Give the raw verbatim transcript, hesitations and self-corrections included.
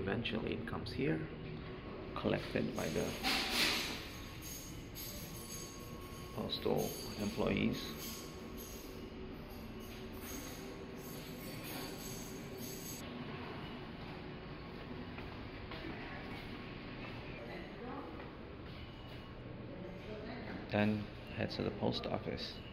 eventually it comes here, collected by the postal employees. Then heads to the post office.